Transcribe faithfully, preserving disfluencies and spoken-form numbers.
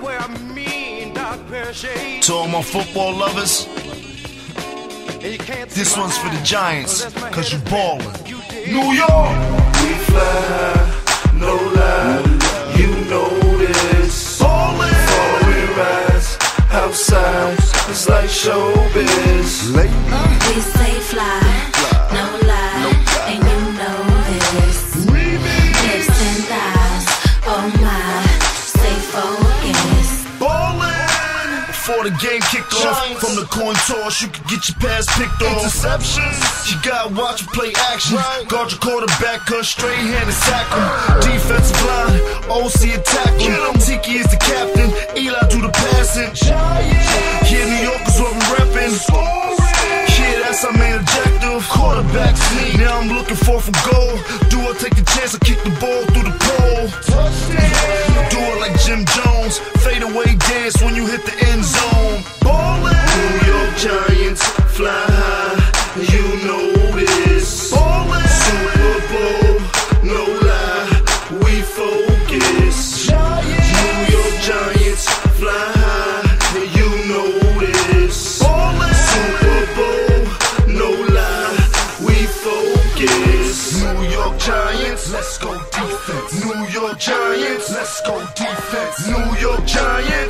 To all my football lovers, this one's for the Giants, cause you ballin'. New York! We fly high, no lie, you know this. Ballin'! Before we rise, outside, it's like showbiz. We stay fly, no lie, and you know this. Hips and thighs, oh my, stay focused. Ballin'! Before the game kicked off, from the coin toss, you could get your pass picked off. Interceptions, you gotta watch and play action. Guard your quarterback, cause straight hand and sack him. Defensive line, O C attack him. Tiki is the captain, Eli do the passing. Yeah, New York is what I'm reppin'. Yeah, that's our main objective. Quarterback sneak, now I'm looking for from goal. Do I take the chance to kick the ball through the pole? Do it like Jim Jones, fade away dance when you hit the end zone. Ballin'! New York Giants, fly high, you know this. Ballin'! Super Bowl, no lie, we focus. New York Giants, fly high, you know this. Ballin'! Super Bowl, no lie, we focus. New York Giants, let's go defense. New York Giants, let's go defense. New York Giants.